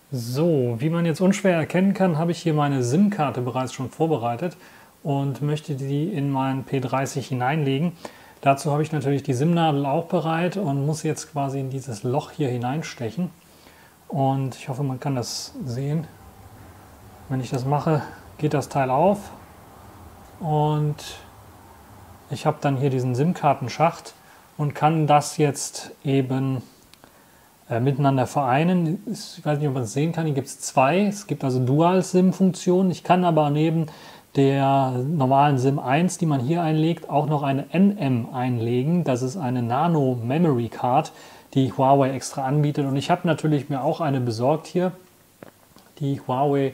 So, wie man jetzt unschwer erkennen kann, habe ich hier meine SIM-Karte bereits schon vorbereitet und möchte die in meinen P30 hineinlegen. Dazu habe ich natürlich die SIM-Nadel auch bereit und muss jetzt quasi in dieses Loch hier hineinstechen. Und ich hoffe, man kann das sehen. Wenn ich das mache, geht das Teil auf und ich habe dann hier diesen SIM-Kartenschacht und kann das jetzt eben miteinander vereinen. Ich weiß nicht, ob man es sehen kann, hier gibt es zwei. Es gibt also Dual-SIM-Funktionen. Ich kann aber neben der normalen SIM 1, die man hier einlegt, auch noch eine NM einlegen. Das ist eine Nano Memory Card, die Huawei extra anbietet. Und ich habe natürlich mir auch eine besorgt hier, die Huawei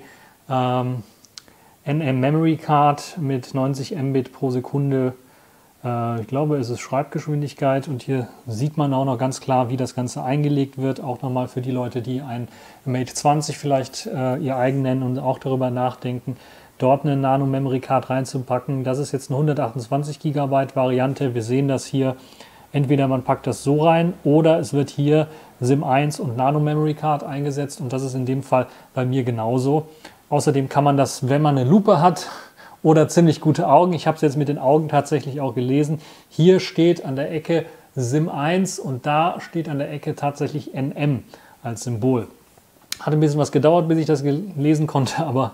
NM Memory Card mit 90 Mbit pro Sekunde. Ich glaube, es ist Schreibgeschwindigkeit und hier sieht man auch noch ganz klar, wie das Ganze eingelegt wird. Auch nochmal für die Leute, die ein Mate 20 vielleicht ihr eigen nennen und auch darüber nachdenken, dort eine Nano Memory Card reinzupacken. Das ist jetzt eine 128 GB Variante. Wir sehen das hier. Entweder man packt das so rein oder es wird hier SIM 1 und Nano Memory Card eingesetzt und das ist in dem Fall bei mir genauso. Außerdem kann man das, wenn man eine Lupe hat oder ziemlich gute Augen, ich habe es jetzt mit den Augen tatsächlich auch gelesen, hier steht an der Ecke SIM 1 und da steht an der Ecke tatsächlich NM als Symbol. Hat ein bisschen was gedauert, bis ich das lesen konnte, aber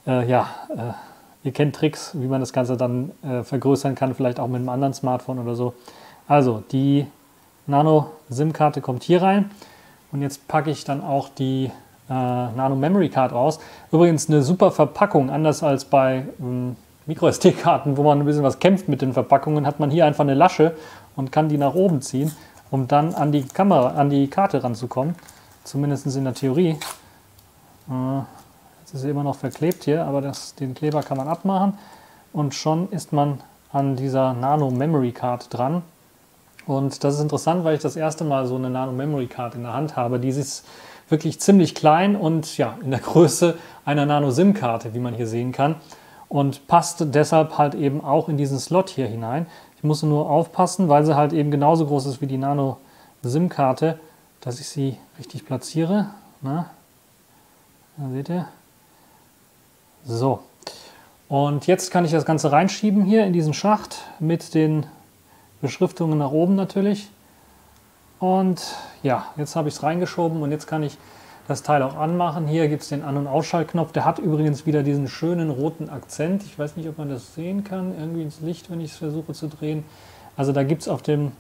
ihr kennt Tricks, wie man das Ganze dann vergrößern kann, vielleicht auch mit einem anderen Smartphone oder so. Also die Nano-SIM-Karte kommt hier rein und jetzt packe ich dann auch die Nano Memory Card raus. Übrigens eine super Verpackung, anders als bei MicroSD-Karten, wo man ein bisschen was kämpft mit den Verpackungen, hat man hier einfach eine Lasche und kann die nach oben ziehen, um dann an die Karte ranzukommen. Zumindest in der Theorie. Jetzt ist sie immer noch verklebt hier, aber den Kleber kann man abmachen und schon ist man an dieser Nano Memory Card dran. Und das ist interessant, weil ich das erste Mal so eine Nano Memory Card in der Hand habe. Die ist wirklich ziemlich klein und ja, in der Größe einer Nano-SIM-Karte, wie man hier sehen kann. Und passt deshalb halt eben auch in diesen Slot hier hinein. Ich muss nur aufpassen, weil sie halt eben genauso groß ist wie die Nano-SIM-Karte, dass ich sie richtig platziere. Na, da seht ihr. So. Und jetzt kann ich das Ganze reinschieben hier in diesen Schacht mit den Beschriftungen nach oben natürlich. Und ja, jetzt habe ich es reingeschoben und jetzt kann ich das Teil auch anmachen. Hier gibt es den An- und Ausschaltknopf. Der hat übrigens wieder diesen schönen roten Akzent. Ich weiß nicht, ob man das sehen kann, irgendwie ins Licht, wenn ich es versuche zu drehen. Also da gibt es auf der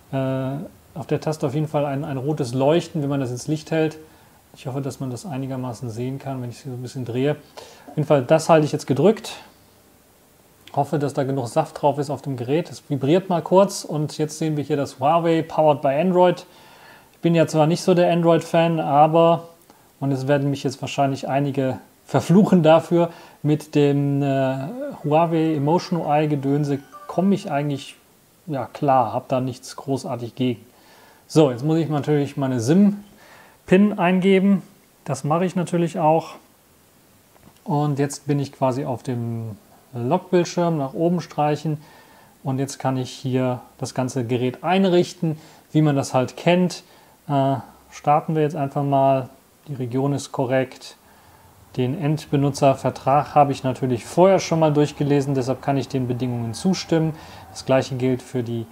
Taste auf jeden Fall ein rotes Leuchten, wenn man das ins Licht hält. Ich hoffe, dass man das einigermaßen sehen kann, wenn ich es so ein bisschen drehe. Auf jeden Fall, das halte ich jetzt gedrückt. Hoffe, dass da genug Saft drauf ist auf dem Gerät. Es vibriert mal kurz und jetzt sehen wir hier das Huawei Powered by Android. Ich bin ja zwar nicht so der Android-Fan, aber, und es werden mich jetzt wahrscheinlich einige verfluchen dafür, mit dem Huawei Emotion UI-Gedönse komme ich eigentlich klar, habe da nichts großartig gegen. So, jetzt muss ich natürlich meine SIM-Pin eingeben. Das mache ich natürlich auch. Und jetzt bin ich quasi auf dem Lockbildschirm, nach oben streichen und jetzt kann ich hier das ganze Gerät einrichten, wie man das halt kennt. Starten wir jetzt einfach mal, die Region ist korrekt. Den Endbenutzervertrag habe ich natürlich vorher schon mal durchgelesen, deshalb kann ich den Bedingungen zustimmen. Das gleiche gilt für die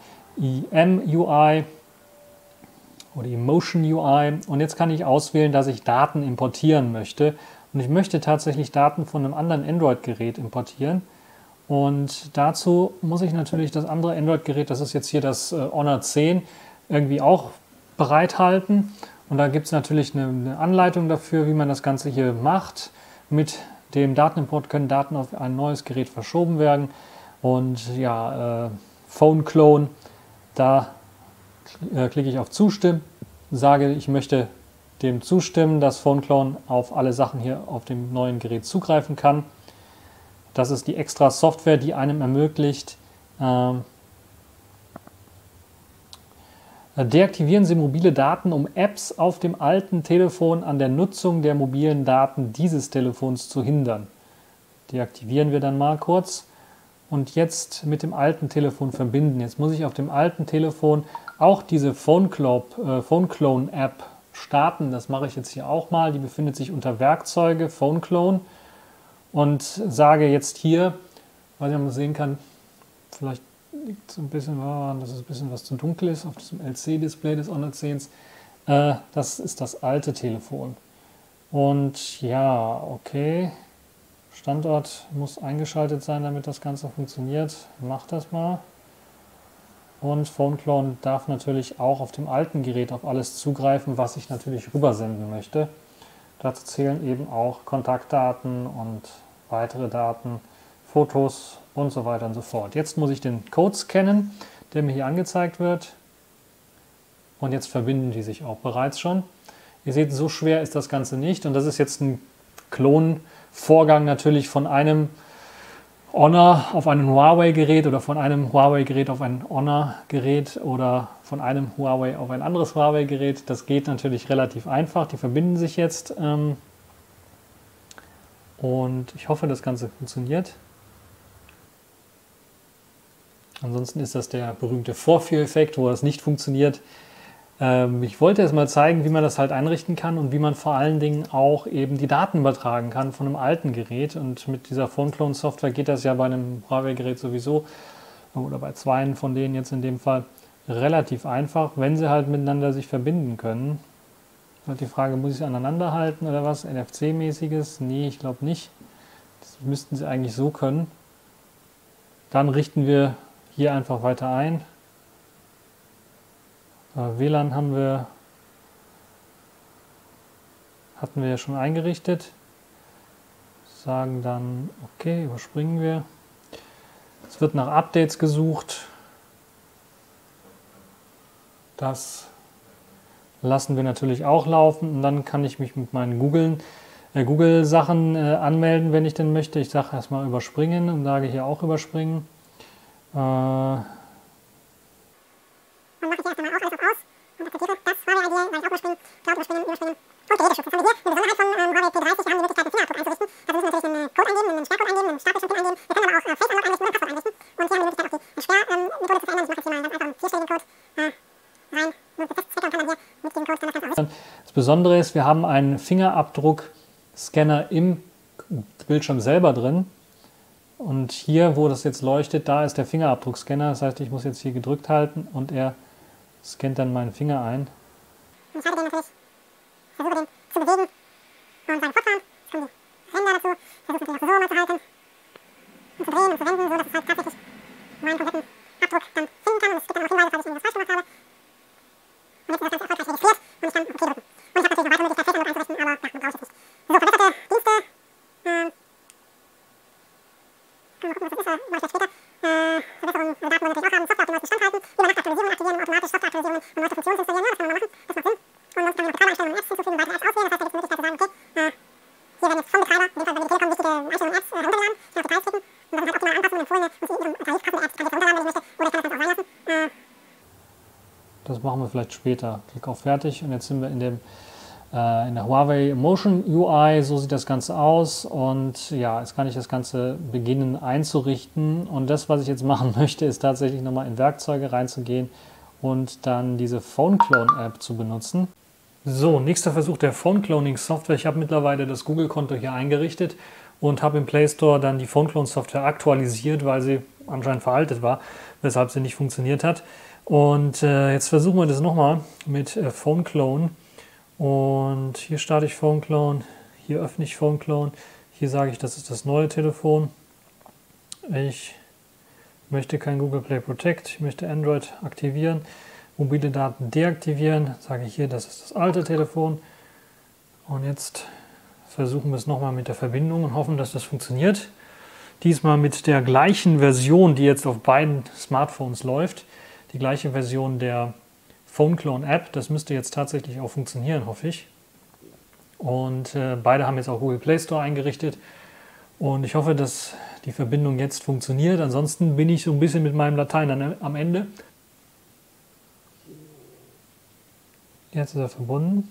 EM-UI oder Emotion UI und jetzt kann ich auswählen, dass ich Daten importieren möchte. Und ich möchte tatsächlich Daten von einem anderen Android-Gerät importieren. Und dazu muss ich natürlich das andere Android-Gerät, das ist jetzt hier das Honor 10, irgendwie auch bereithalten. Und da gibt es natürlich eine Anleitung dafür, wie man das Ganze hier macht. Mit dem Datenimport können Daten auf ein neues Gerät verschoben werden. Und ja, Phone Clone, da klicke ich auf Zustimmen, sage, ich möchte dem zustimmen, dass Phone Clone auf alle Sachen hier auf dem neuen Gerät zugreifen kann. Das ist die extra Software, die einem ermöglicht, deaktivieren Sie mobile Daten, um Apps auf dem alten Telefon an der Nutzung der mobilen Daten dieses Telefons zu hindern. Deaktivieren wir dann mal kurz und jetzt mit dem alten Telefon verbinden. Jetzt muss ich auf dem alten Telefon auch diese Phone Clone App starten. Das mache ich jetzt hier auch mal. Die befindet sich unter Werkzeuge, Phone Clone, und sage jetzt hier, weil man sehen kann, vielleicht liegt es ein bisschen, dass es ein bisschen was zu dunkel ist auf diesem LC-Display des Honor 10. Das ist das alte Telefon. Und ja, okay. Standort muss eingeschaltet sein, damit das Ganze funktioniert. Mach das mal. Und Phone Clone darf natürlich auch auf dem alten Gerät auf alles zugreifen, was ich natürlich rübersenden möchte. Dazu zählen eben auch Kontaktdaten und weitere Daten, Fotos und so weiter und so fort. Jetzt muss ich den Code scannen, der mir hier angezeigt wird. Und jetzt verbinden die sich auch bereits schon. Ihr seht, so schwer ist das Ganze nicht. Und das ist jetzt ein Klonvorgang natürlich von einem Honor auf ein Huawei-Gerät oder von einem Huawei-Gerät auf ein Honor-Gerät oder von einem Huawei auf ein anderes Huawei-Gerät. Das geht natürlich relativ einfach. Die verbinden sich jetzt. Und ich hoffe, das Ganze funktioniert. Ansonsten ist das der berühmte Vorführeffekt, wo das nicht funktioniert. Ich wollte jetzt mal zeigen, wie man das halt einrichten kann und wie man vor allen Dingen auch eben die Daten übertragen kann von einem alten Gerät. Und mit dieser Phone Clone Software geht das ja bei einem Huawei-Gerät sowieso oder bei zweien von denen jetzt in dem Fall relativ einfach, wenn sie halt miteinander sich verbinden können. Halt die Frage, muss ich sie aneinander halten oder was? NFC-mäßiges? Nee, ich glaube nicht. Das müssten sie eigentlich so können. Dann richten wir hier einfach weiter ein. WLAN hatten wir ja schon eingerichtet. Sagen dann, okay, überspringen wir. Es wird nach Updates gesucht. Das lassen wir natürlich auch laufen. Und dann kann ich mich mit meinen Google-Sachen anmelden, wenn ich denn möchte. Ich sage erstmal überspringen und sage hier auch überspringen. Dann mache ich erst einmal auch alles auf aus und akzeptiere das Huawei-ID, sage ich auch überspringen, Cloud überspringen. Und Geräteschutz. Das haben wir hier. Eine Besonderheit von Huawei P30, wir haben die Möglichkeit, den Fingerabdruck einzurichten. Also müssen natürlich einen Code eingeben, einen Sperrcode eingeben, einen Stapelschutz eingeben. Wir können aber auch Face Unlock einrichten und ein Passwort einrichten. Und hier haben wir die Möglichkeit, auch die Sperrmethode zu verändern. Ich mache jetzt hier mal ganz einfach einen 4-stelligen Code rein. Nur für Testzwecke und kann dann hier mit diesem Code dann das Ganze auch richten. Das Besondere ist, wir haben einen Fingerabdruckscanner im Bildschirm selber drin. Und hier, wo das jetzt leuchtet, da ist der Fingerabdruckscanner. Das heißt, ich muss jetzt hier gedrückt halten und er scannt dann meinen Finger ein. Und ich habe den natürlich, versuche den zu bewegen und seine Fortfahren. Es kommen die Ränder dazu. Ich versuche natürlich auch so mal zu halten und zu drehen und zu wenden, so dass es halt tatsächlich meinen kompletten Abdruck dann finden kann. Und es gibt dann auch Hinweise, falls ich irgendwas falsch gemacht habe. Und jetzt ist das Ganze erfolgreich registriert und ich kann OK drücken. Und ich habe natürlich noch weitere Möglichkeiten, Face Unlock einzurichten, aber ja, brauche ich jetzt nicht. So, verbesserte Dienste. Mal gucken, was das ist, mache ich jetzt später. Verbesserungen, Daten wollen wir natürlich auch haben, Software auf dem neuesten Stand halten, über Aktualisierungen aktivieren, automatisch Softwareaktualisierungen und neueste Funktionen installieren. Ja, das kann man mal machen, das macht Sinn. Und sonst kann man Betreibereinstellungen und Apps hinzufügen, weitere Apps auswählen. Das heißt, da gibt es die Möglichkeit zu sagen, okay, hier werden jetzt vom Betreiber, in dem Fall bei der Telekom, wichtige Einstellungen und Apps runtergeladen. Ich kann auf Details klicken und dann sind halt optimale Anpassungen empfohlene und zu ihrem Tarif passende Apps kann ich jetzt runterladen, wenn ich möchte, oder ich kann das Ganze auch sein lassen. Das machen wir vielleicht später. Klick auf Fertig und jetzt sind wir in der Huawei Motion UI, so sieht das Ganze aus und ja, jetzt kann ich das Ganze beginnen einzurichten und das, was ich jetzt machen möchte, ist tatsächlich nochmal in Werkzeuge reinzugehen und dann diese Phone Clone App zu benutzen. So, nächster Versuch der Phone Cloning Software. Ich habe mittlerweile das Google-Konto hier eingerichtet und habe im Play Store dann die Phone Clone Software aktualisiert, weil sie anscheinend veraltet war, weshalb sie nicht funktioniert hat. Und jetzt versuchen wir das nochmal mit Phone Clone. Und hier starte ich Phone Clone, hier öffne ich Phone Clone, hier sage ich, das ist das neue Telefon. Ich möchte kein Google Play Protect, ich möchte Android aktivieren, mobile Daten deaktivieren, sage ich hier, das ist das alte Telefon. Und jetzt versuchen wir es nochmal mit der Verbindung und hoffen, dass das funktioniert. Diesmal mit der gleichen Version, die jetzt auf beiden Smartphones läuft, die gleiche Version der Phone Clone App, das müsste jetzt tatsächlich auch funktionieren, hoffe ich. Und beide haben jetzt auch Google Play Store eingerichtet und ich hoffe, dass die Verbindung jetzt funktioniert. Ansonsten bin ich so ein bisschen mit meinem Latein am Ende. Jetzt ist er verbunden.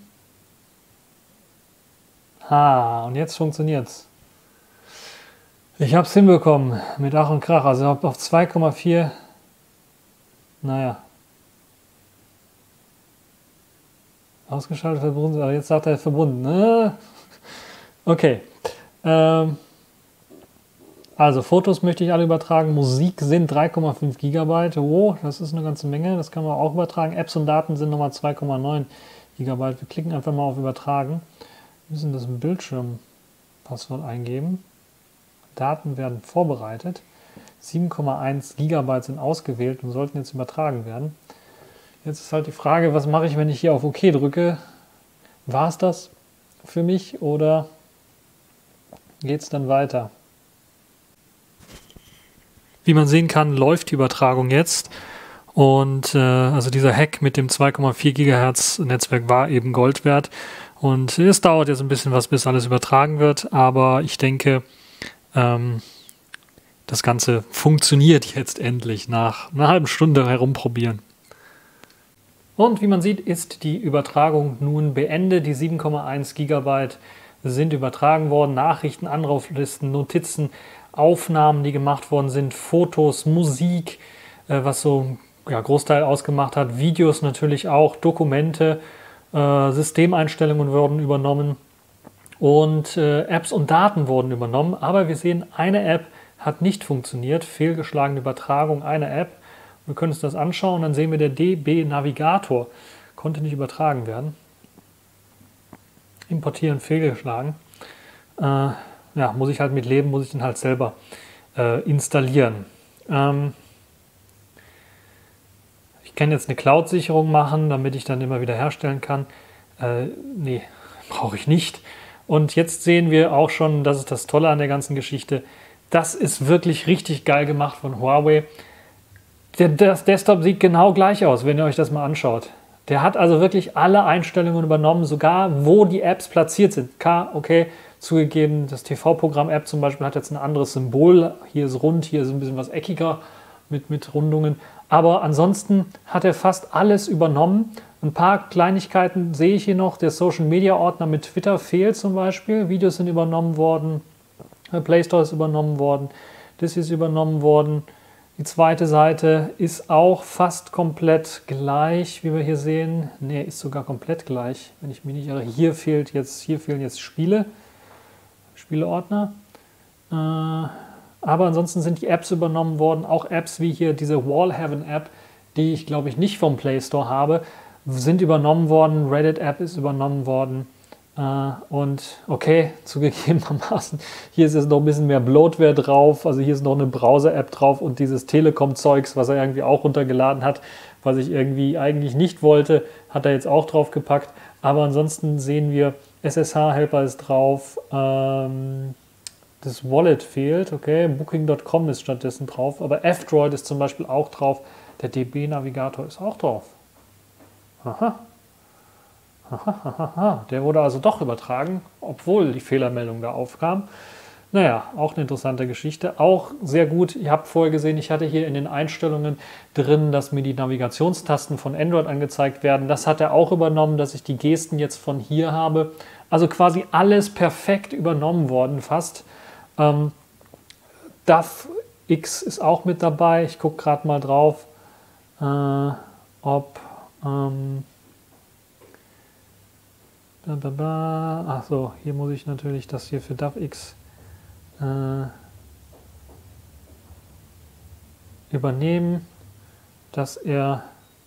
Und jetzt funktioniert es. Ich habe es hinbekommen mit Ach und Krach, also auf 2,4, naja. Ausgeschaltet, verbunden, aber jetzt sagt er verbunden. Okay. Also Fotos möchte ich alle übertragen. Musik sind 3,5 GB. Oh, das ist eine ganze Menge. Das kann man auch übertragen. Apps und Daten sind nochmal 2,9 GB. Wir klicken einfach mal auf Übertragen. Wir müssen das Bildschirmpasswort eingeben. Daten werden vorbereitet. 7,1 GB sind ausgewählt und sollten jetzt übertragen werden. Jetzt ist halt die Frage, was mache ich, wenn ich hier auf OK drücke? War es das für mich oder geht es dann weiter? Wie man sehen kann, läuft die Übertragung jetzt. Und also dieser Hack mit dem 2,4 GHz Netzwerk war eben Gold wert. Und es dauert jetzt ein bisschen was, bis alles übertragen wird. Aber ich denke, das Ganze funktioniert jetzt endlich nach einer halben Stunde herumprobieren. Und wie man sieht, ist die Übertragung nun beendet. Die 7,1 GB sind übertragen worden. Nachrichten, Anruflisten, Notizen, Aufnahmen, die gemacht worden sind, Fotos, Musik, was so Großteil ausgemacht hat, Videos natürlich auch, Dokumente, Systemeinstellungen wurden übernommen und Apps und Daten wurden übernommen. Aber wir sehen, eine App hat nicht funktioniert, fehlgeschlagene Übertragung einer App. Wir können uns das anschauen, dann sehen wir, der DB Navigator konnte nicht übertragen werden. Importieren fehlgeschlagen. Muss ich halt mit leben, muss ich den halt selber installieren. Ich kann jetzt eine Cloud-Sicherung machen, damit ich dann immer wieder herstellen kann. Nee, brauche ich nicht. Und jetzt sehen wir auch schon, das ist das Tolle an der ganzen Geschichte, das ist wirklich richtig geil gemacht von Huawei. Das Desktop sieht genau gleich aus, wenn ihr euch das mal anschaut. Der hat also wirklich alle Einstellungen übernommen, sogar wo die Apps platziert sind. Okay, zugegeben, das TV-Programm-App zum Beispiel hat jetzt ein anderes Symbol. Hier ist rund, hier ist ein bisschen was eckiger mit Rundungen. Aber ansonsten hat er fast alles übernommen. Ein paar Kleinigkeiten sehe ich hier noch. Der Social-Media-Ordner mit Twitter fehlt zum Beispiel. Videos sind übernommen worden. Der Play Store ist übernommen worden. Das ist übernommen worden. Die zweite Seite ist auch fast komplett gleich, wie wir hier sehen. Ne, ist sogar komplett gleich, wenn ich mich nicht irre. Hier fehlen jetzt Spieleordner. Aber ansonsten sind die Apps übernommen worden. Auch Apps wie hier diese Wallhaven App, die ich glaube ich nicht vom Play Store habe, sind übernommen worden. Reddit App ist übernommen worden. Und okay, zugegebenermaßen, hier ist jetzt noch ein bisschen mehr Bloatware drauf, also hier ist noch eine Browser-App drauf und dieses Telekom-Zeugs, was er irgendwie auch runtergeladen hat, was ich irgendwie eigentlich nicht wollte, hat er jetzt auch drauf gepackt. Aber ansonsten sehen wir, SSH-Helper ist drauf, das Wallet fehlt, okay, Booking.com ist stattdessen drauf, aber F-Droid ist zum Beispiel auch drauf, der DB-Navigator ist auch drauf. Aha. Der wurde also doch übertragen, obwohl die Fehlermeldung da aufkam. Naja, auch eine interessante Geschichte. Auch sehr gut, ihr habt vorher gesehen, ich hatte hier in den Einstellungen drin, dass mir die Navigationstasten von Android angezeigt werden. Das hat er auch übernommen, dass ich die Gesten jetzt von hier habe. Also quasi alles perfekt übernommen worden fast. DAF-X ist auch mit dabei. Ich gucke gerade mal drauf, ob... Achso, hier muss ich natürlich das hier für DAF-X übernehmen, dass er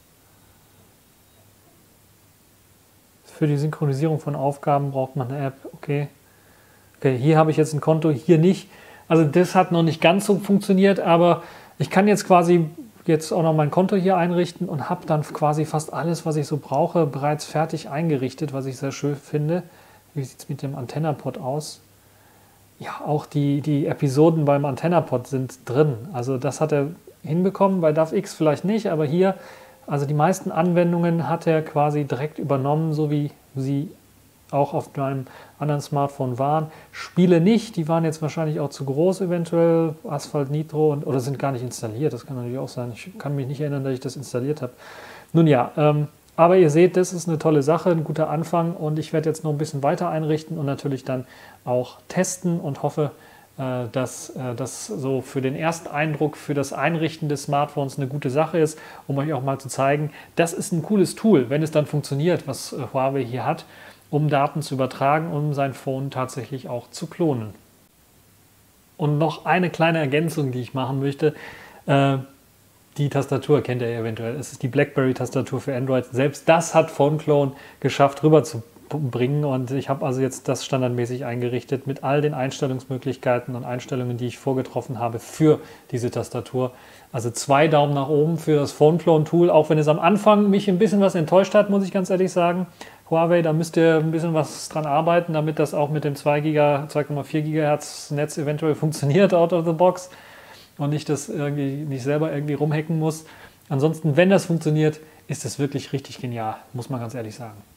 für die Synchronisierung von Aufgaben braucht man eine App. Okay, hier habe ich jetzt ein Konto, hier nicht. Also das hat noch nicht ganz so funktioniert, aber ich kann jetzt quasi auch noch mein Konto hier einrichten und habe dann quasi fast alles, was ich so brauche, bereits fertig eingerichtet, was ich sehr schön finde. Wie sieht es mit dem AntennaPod aus? Ja, auch die Episoden beim AntennaPod sind drin. Also das hat er hinbekommen, bei DAF-X vielleicht nicht, aber hier, also die meisten Anwendungen hat er quasi direkt übernommen, so wie sie auch auf meinem anderen Smartphone waren. Spiele nicht, die waren jetzt wahrscheinlich auch zu groß eventuell, Asphalt Nitro, oder sind gar nicht installiert, das kann natürlich auch sein. Ich kann mich nicht erinnern, dass ich das installiert habe. Nun ja, aber ihr seht, das ist eine tolle Sache, ein guter Anfang und ich werde jetzt noch ein bisschen weiter einrichten und natürlich dann auch testen und hoffe, dass das so für den ersten Eindruck, für das Einrichten des Smartphones eine gute Sache ist, um euch auch mal zu zeigen, das ist ein cooles Tool, wenn es dann funktioniert, was Huawei hier hat, um Daten zu übertragen, um sein Phone tatsächlich auch zu klonen. Und noch eine kleine Ergänzung, die ich machen möchte. Die Tastatur kennt ihr eventuell. Es ist die BlackBerry-Tastatur für Android. Selbst das hat PhoneClone geschafft, rüberzubringen. Und ich habe also jetzt das standardmäßig eingerichtet mit all den Einstellungsmöglichkeiten und Einstellungen, die ich vorgetroffen habe für diese Tastatur. Also 2 Daumen nach oben für das PhoneClone-Tool, auch wenn es am Anfang mich ein bisschen was enttäuscht hat, muss ich ganz ehrlich sagen. Huawei, da müsst ihr ein bisschen was dran arbeiten, damit das auch mit dem 2,4 GHz Netz eventuell funktioniert out of the box und nicht selber irgendwie rumhacken muss. Ansonsten, wenn das funktioniert, ist es wirklich richtig genial, muss man ganz ehrlich sagen.